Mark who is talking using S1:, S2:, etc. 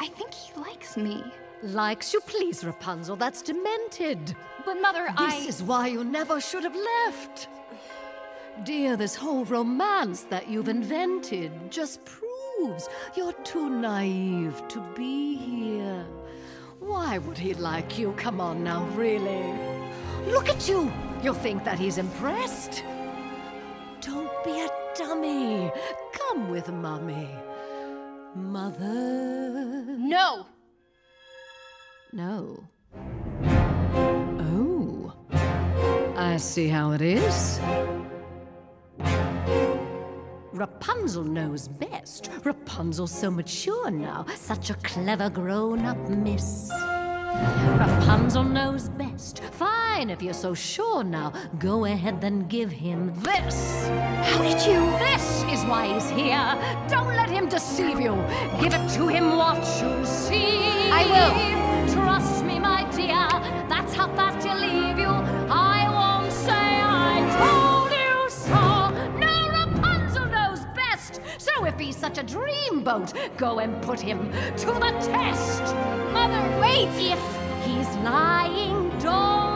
S1: I think he likes me.
S2: Likes you, please, Rapunzel. That's demented.
S1: But Mother,
S2: This is why you never should have left. Dear, this whole romance that you've invented just proves you're too naive to be here. Why would he like you? Come on now, really. Look at you. You'll think that he's impressed. Don't be a dummy. Come with Mommy. Mother.
S1: No!
S2: No. Oh. I see how it is. Rapunzel knows best. Rapunzel's so mature now. Such a clever grown-up miss. Rapunzel knows best. Fine, if you're so sure now. Go ahead, then give him this.
S1: How did you?
S2: This is why he's here. Don't let him deceive you. Give it to him, watch you see.
S1: I will.
S2: Trust me, my dear. That's how fast he'll leave you. I won't say I told you so. No, Rapunzel knows best. So if he's such a dreamboat, go and put him to the test.
S1: Mother, wait!
S2: If he's lying, don't